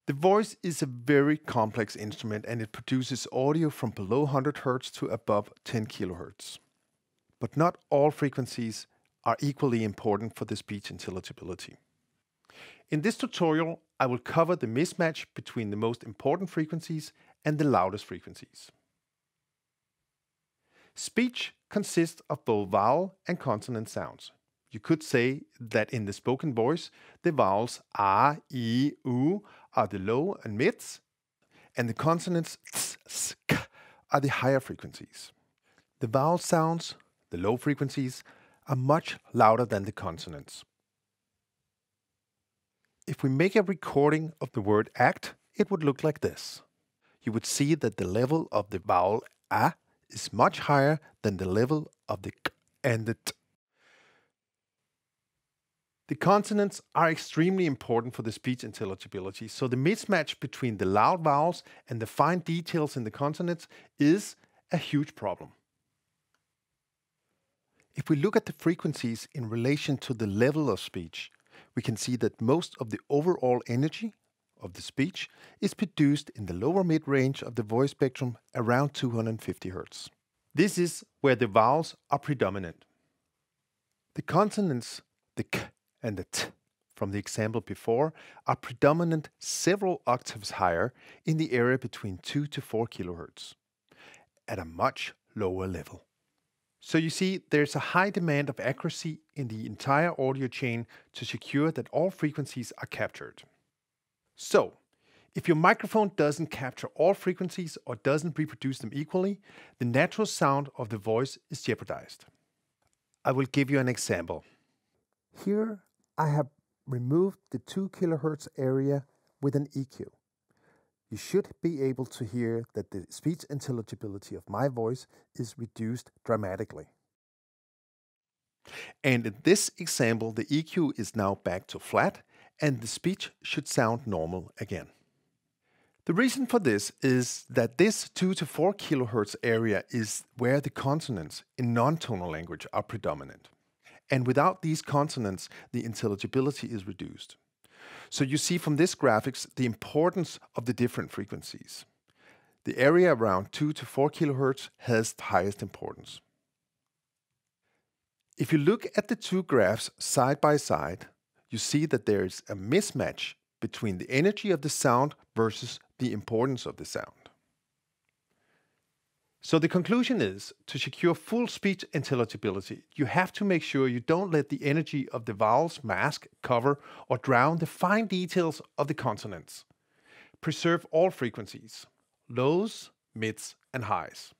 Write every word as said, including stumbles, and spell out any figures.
The voice is a very complex instrument and it produces audio from below one hundred hertz to above ten kilohertz. But not all frequencies are equally important for the speech intelligibility. In this tutorial, I will cover the mismatch between the most important frequencies and the loudest frequencies. Speech consists of both vowel and consonant sounds. You could say that in the spoken voice, the vowels a, i, u are the low and mids, and the consonants ts, s, k are the higher frequencies. The vowel sounds, the low frequencies, are much louder than the consonants. If we make a recording of the word act, it would look like this. You would see that the level of the vowel a is much higher than the level of the k and the t. The consonants are extremely important for the speech intelligibility, so the mismatch between the loud vowels and the fine details in the consonants is a huge problem. If we look at the frequencies in relation to the level of speech, we can see that most of the overall energy of the speech is produced in the lower mid-range of the voice spectrum around two hundred fifty hertz. This is where the vowels are predominant. The consonants, the k and the t from the example before, are predominant several octaves higher in the area between two to four kilohertz, at a much lower level. So you see, there's a high demand of accuracy in the entire audio chain to secure that all frequencies are captured. So, if your microphone doesn't capture all frequencies or doesn't reproduce them equally, the natural sound of the voice is jeopardized. I will give you an example. Here I have removed the two kilohertz area with an E Q. You should be able to hear that the speech intelligibility of my voice is reduced dramatically. And in this example, the E Q is now back to flat and the speech should sound normal again. The reason for this is that this two to four kilohertz area is where the consonants in non-tonal language are predominant. And without these consonants, the intelligibility is reduced. So you see from this graphics the importance of the different frequencies. The area around two to four kilohertz has the highest importance. If you look at the two graphs side by side, you see that there is a mismatch between the energy of the sound versus the importance of the sound. So the conclusion is, to secure full speech intelligibility, you have to make sure you don't let the energy of the vowels mask, cover, or drown the fine details of the consonants. Preserve all frequencies, lows, mids, and highs.